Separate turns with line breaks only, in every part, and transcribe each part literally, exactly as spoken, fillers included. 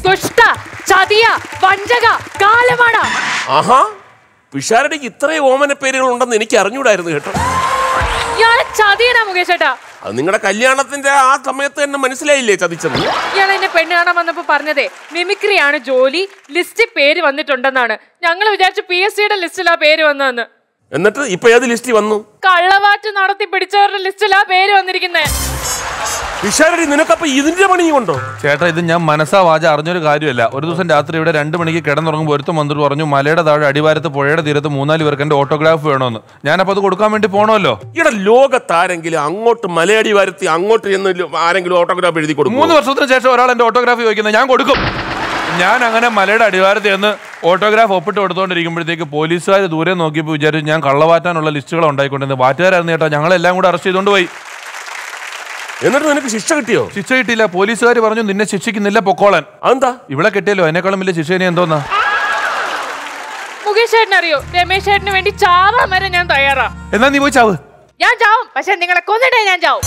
ദുഷ്ട, ചതിയ, വഞ്ചക, കാലമാട.
ആഹാ, പിഷാരടിക്ക് ഇത്രയും ഓമന പേരുകൾ ഉണ്ടെന്ന് എനിക്ക് അറിഞ്ഞൂടായിരുന്നു കേട്ടോ.
ഇയാളെ ചതിയനാ മുകേഷ് ചേട്ടാ.
അത് നിങ്ങളുടെ കല്യാണത്തിന്റെ ആ സമയത്ത് തന്നെ മനസ്സിലായില്ലേ ചതിച്ചത്?
ഇയാൾ എന്നെ പെണ്ണ് കാണാൻ വന്നപ്പോ പറഞ്ഞതേ മിമിക്രിയാണ് ജോലി, ലിസ്റ്റിൽ പേര് വന്നിട്ടുണ്ടെന്നാണ്. ഞങ്ങൾ വിചാരിച്ചു പി എസ് സിയുടെ ലിസ്റ്റിലാ പേര് വന്നതെന്ന്.
എന്നിട്ട് ഇപ്പൊ ഏത് ലിസ്റ്റിൽ വന്നു?
കള്ളവാറ്റ് നടത്തി പിടിച്ചവരുടെ ലിസ്റ്റിലാ പേര് വന്നിരിക്കുന്നേ.
പിഷാരടി, നിനക്കപ്പൊ ഇതിന്റെ പണി കൊണ്ടോ?
ചേട്ടാ, ഇത് ഞാൻ മനസ്സാ വാച അറിഞ്ഞൊരു കാര്യമല്ല. ഒരു ദിവസം രാത്രി ഇവിടെ രണ്ടു മണിക്ക് കിടന്നുറങ്ങുമ്പോൾ ഒരുത്തം വന്നിട്ട് പറഞ്ഞു മലയുടെ താഴെ അടിവാരത്ത് പുഴയുടെ തീരത്ത് മൂന്നാല് പേർക്ക് എന്റെ ഓട്ടോഗ്രാഫ് വേണമെന്ന്. ഞാനപ്പോ അത് കൊടുക്കാൻ വേണ്ടി പോണമല്ലോ.
ഇവിടെ ലോകത്താരെങ്കിലും അങ്ങോട്ട് മലയടി വരുത്തി അങ്ങോട്ട് ചെന്ന് ആരെങ്കിലും ഓട്ടോഗ്രാഫ് എഴുതി കൊടുക്കും?
മൂന്ന് വർഷത്തിന് ശേഷം ഒരാൾ എന്റെ ഓട്ടോഗ്രാഫ് ചോദിക്കുന്നത് ഞാൻ കൊടുക്കും. ഞാൻ അങ്ങനെ മലയുടെ അടിവാരത്ത് ചെന്ന് ഓട്ടോഗ്രാഫ് ഒപ്പിട്ട് കൊടുത്തോണ്ടിരിക്കുമ്പോഴത്തേക്ക് പോലീസുകാർ ദൂരെ നോക്കിയപ്പോൾ വിചാരിച്ചു ഞാൻ കള്ളവാറ്റാനുള്ള ലിസ്റ്റുകൾ ഉണ്ടായിക്കൊണ്ടിരുന്നത്. വാറ്റുകാരായിരുന്നു കേട്ടോ. ഞങ്ങളെല്ലാം കൂടെ അറസ്റ്റ് ചെയ്തുകൊണ്ട് പോയി.
എന്നിട്ട് നിനക്ക് ശിക്ഷ കിട്ടിയോ?
ശിക്ഷ കിട്ടിയില്ല. പോലീസുകാർ പറഞ്ഞു നിന്നെ ശിക്ഷിക്കുന്നില്ല, പൊക്കോളാൻ.
അതെന്താ? ഇവിടെ
കിട്ടിയല്ലോ, എന്നെക്കാളും വലിയ ശിക്ഷ ഇനി എന്തോന്നാ?
മുകേഷ് ചേട്ടൻ അറിയോ, രമേശ് ചേട്ടന് വേണ്ടി ചാവാൻ വരെ ഞാൻ തയ്യാറാ.
എന്നാ നീ പോയി ചാവ്.
ഞാൻ ചാവും, പക്ഷെ നിങ്ങളെ കൊന്നിട്ടേ ഞാൻ ചാവും.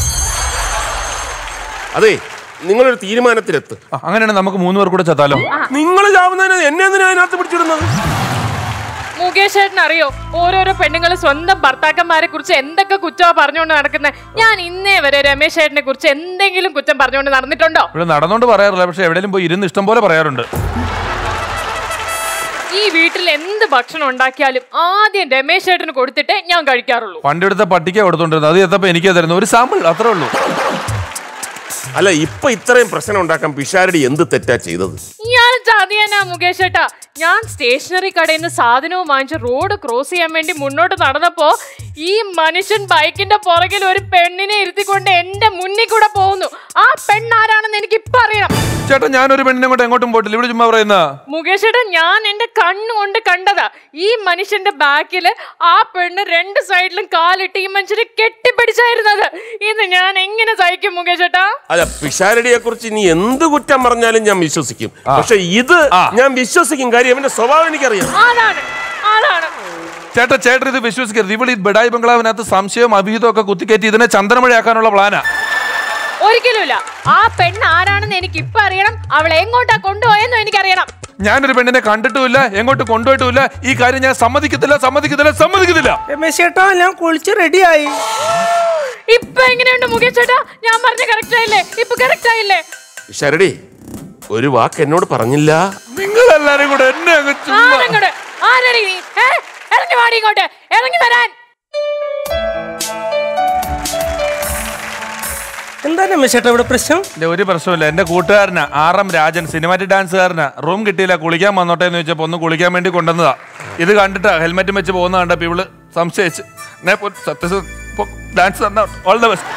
അതെ, നിങ്ങളൊരു തീരുമാനത്തിലെത്ത്.
അങ്ങനെയാണ് നമുക്ക് മൂന്ന് പേർ കൂടെ ചത്താലോ?
നിങ്ങൾ ചാവുന്നതിന് എന്നെ എന്തിനാ അതിനകത്ത് പിടിച്ചിടുന്നത്?
മുകേഷ് ചേട്ടൻ അറിയോ, ഓരോരോ പെണ്ണുങ്ങള് സ്വന്തം ഭർത്താക്കന്മാരെ കുറിച്ച് എന്തൊക്കെ കുറ്റമാ പറഞ്ഞുകൊണ്ട് നടക്കുന്നത്. ഞാൻ ഇന്നേ വരെ രമേശ് ചേട്ടനെ കുറിച്ച് എന്തെങ്കിലും കുറ്റം പറഞ്ഞുകൊണ്ട് നടന്നിട്ടുണ്ടോ?
ഇവിടെ നടന്നോണ്ട് പറയാറില്ല, പക്ഷെ എവിടെയും പോയി ഇരുന്ന് ഇഷ്ടം പോലെ പറയാറുണ്ട്.
ഈ വീട്ടിൽ എന്ത് ഭക്ഷണം ഉണ്ടാക്കിയാലും ആദ്യം രമേശ് ചേട്ടന് കൊടുത്തിട്ടേ ഞാൻ കഴിക്കാറുള്ളൂ.
പണ്ടെടുത്ത പട്ടിക്ക കൊടുത്തോണ്ടിരുന്നത്, അത് എത്തപ്പോ എനിക്ക് തരുന്നു ഒരു സാമ്പിൾ, അത്രേ ഉള്ളൂ.
അല്ല, ഇപ്പൊ ഇത്രയും പ്രശ്നം ഉണ്ടാക്കാൻ പിഷാരടി എന്ത് തെറ്റാ ചെയ്തത്?
ഞാൻ ചതിയനാ മുകേഷ് ചേട്ടാ. ഞാൻ സ്റ്റേഷനറി കടയിൽ നിന്ന് സാധനവും വാങ്ങിച്ച് റോഡ് ക്രോസ് ചെയ്യാൻ വേണ്ടി മുന്നോട്ട് നടന്നപ്പോ ഈ മനുഷ്യൻ ബൈക്കിന്റെ പുറകിൽ ഒരു പെണ്ണിനെ ഇരുത്തിക്കൊണ്ട് എന്റെ മുന്നിൽ കൂടെ പോകുന്നു. ആ പെണ്ണാരാണെന്ന് എനിക്ക് ഇപ്പൊ അറിയണം.
ചേട്ടാ, ഞാനൊരു പെണ്ണിനെ കൊണ്ട് എങ്ങോട്ടും പോയിട്ടില്ല. ഇവിടെ ചുമ്മാ പറയുന്ന.
മുകേഷ് ചേട്ടാ, ഞാൻ എന്റെ കണ്ണുകൊണ്ട് കണ്ടതാ. ഈ മനുഷ്യന്റെ ബാക്കില് ആ പെണ്ണ് രണ്ട് സൈഡിലും കാലിട്ട് ഈ മനുഷ്യനെ കെട്ടിപ്പിടിച്ചായിരുന്നത്. ഇത് ഞാൻ എങ്ങനെ സഹിക്കും മുകേഷ് ചേട്ടാ?
അല്ല, പിഷാരടിയെ കുറിച്ച് നീ എന്ത് കുറ്റം പറഞ്ഞാലും ഞാൻ വിശ്വസിക്കും. പക്ഷെ ഇത് ഞാൻ വിശ്വസിക്കും. കാര്യം അവന്റെ സ്വഭാവം എനിക്കറിയാം.
അതാണ് അതാണ്
ചേട്ടാ, ചേട്ടൻ ഇത് വിശ്വസിക്കരുത്. ഇവിടെ ഈ ബഡായി ബംഗ്ലാവിനകത്ത് സംശയവും അഭിഹിതവും ഒക്കെ കുത്തിക്കയറ്റി ഇതിനെ ചന്ദ്രമഴയാക്കാനുള്ള പ്ലാനാ.
ഒരിക്കലുമില്ല. ആ പെണ്ണ് ആരാണെന്ന് എനിക്ക് ഇപ്പൊ അറിയണം. അവളെ എങ്ങോട്ടാ കൊണ്ടുപോയെന്നും എനിക്കറിയണം.
ഞാനൊരു പെണ്ണിനെ കണ്ടിട്ടുമില്ല, എങ്ങോട്ട് കൊണ്ടുപോയിട്ടുമില്ല. ഈ കാര്യം ഞാൻ സമ്മതിക്കത്തില്ല, സമ്മതിക്കത്തില്ല, സമ്മതിക്കത്തില്ല.
രമേശ് ചേട്ടാ, ഞാൻ കുളിച്ച് റെഡിയായി.
ഇപ്പൊ എങ്ങനെയുണ്ട് മുകേഷ് ചേട്ടാ? ഞാൻ പറഞ്ഞ കറക്റ്റ് ആയില്ലേ? ഇപ്പൊ കറക്റ്റ് ആയില്ലേ?
പിഷാരടി, ഒരു വാക്ക് എന്നോട് പറഞ്ഞില്ല.
നിങ്ങൾ എല്ലാരും കൂടെ എന്നെ
ഇറങ്ങി വാടി, ഇങ്ങോട്ട് ഇറങ്ങി വരാൻ.
എന്താ രമേശ് ചേട്ടാ ഇവിടെ പ്രശ്നം?
ഒരു പ്രശ്നമില്ല. എന്റെ കൂട്ടുകാരനാ ആർ എം രാജൻ, സിനിമാറ്റിക് ഡാൻസുകാരനാ. റൂം കിട്ടിയില്ല, കുളിക്കാൻ വന്നോട്ടെ എന്ന് വെച്ചപ്പോ ഒന്ന് കുളിക്കാൻ വേണ്ടി കൊണ്ടുവന്നതാ. ഇത് കണ്ടിട്ടാ ഹെൽമെറ്റും വെച്ച് പോകുന്ന കണ്ടപ്പോ ഇവള് സംശയിച്ച് Sathya dance all the best.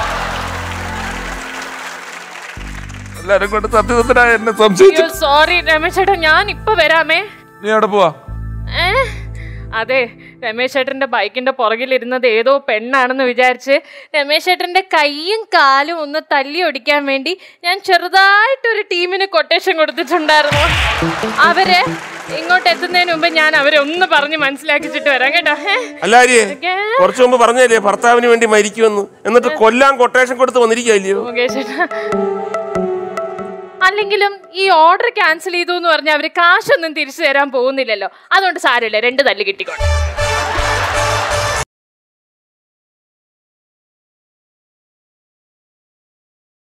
എല്ലാരും കൊണ്ട് സത്യസന്ധനായ എന്നെ സംശയിച്ചു.
സോറി രമേശ് ചേട്ടാ, ഞാൻ ഇപ്പൊ വരാമേ.
നീ എവിടെ പോവാ?
അതെ, രമേശ് ചേട്ടന്റെ ബൈക്കിന്റെ പുറകിലിരുന്നത് ഏതോ പെണ്ണാണെന്ന് വിചാരിച്ച് രമേശ് ചേട്ടന്റെ കൈയും കാലും ഒന്ന് തല്ലി ഒടിക്കാൻ വേണ്ടി ഞാൻ ചെറുതായിട്ടൊരു ടീമിന് കൊട്ടേഷൻ കൊടുത്തിട്ടുണ്ടായിരുന്നു. അവര് ഇങ്ങോട്ട് എത്തുന്നതിന് മുമ്പ് ഞാൻ അവരെ ഒന്ന് പറഞ്ഞ് മനസ്സിലാക്കിച്ചിട്ട് വരാം കേട്ടോ.
അല്ലാരിയെ കുറച്ചു മുമ്പ് പറഞ്ഞല്ലേ ഭർത്താവിന് വേണ്ടി മരിക്കുമെന്ന്, എന്നിട്ട് കൊല്ലാൻ കൊട്ടേഷൻ കൊടുത്ത് വന്നിരിക്കല്ലയോ?
അല്ലെങ്കിലും ഈ ഓർഡർ ക്യാൻസൽ ചെയ്തു എന്ന് പറഞ്ഞാൽ അവര് കാശൊന്നും തിരിച്ചു തരാൻ പോകുന്നില്ലല്ലോ. അതുകൊണ്ട് സാരമില്ല, രണ്ട് തല്ല് കിട്ടിക്കോട്ടെ.